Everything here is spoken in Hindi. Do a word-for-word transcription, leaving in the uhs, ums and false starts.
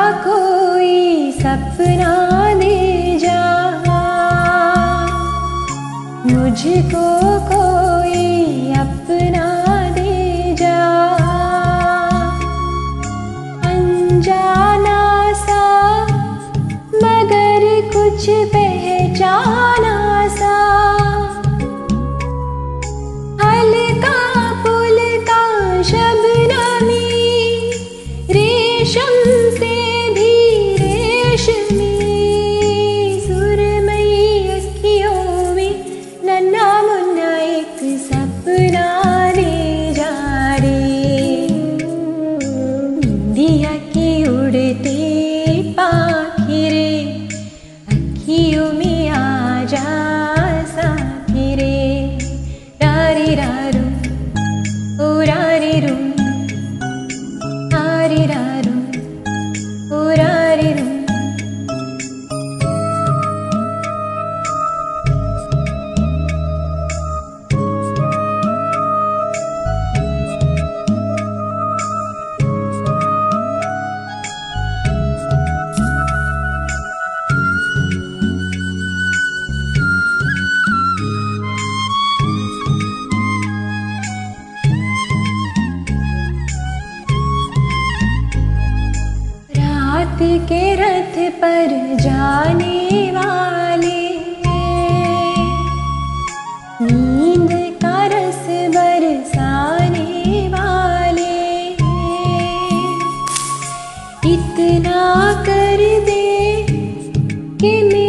कोई सपना दे जा, मुझको कोई अपना दे जा। अनजाना सा मगर कुछ पहचाना सा, हल्का पुलका शबनमी, रेशम से भी रेशमी, सुरमई अखियों में नन्हा मुन्ना एक सपना दे जा रे। इंदिया की उड़ते पाखिरे अखियों में आ जा साथी रे। रारी रारू ओ रारी रू, रारी रारू ओ रारी रू। रात के रथ पर जाने वाले, नींद का रस बरसाने वाले, इतना कर दे कि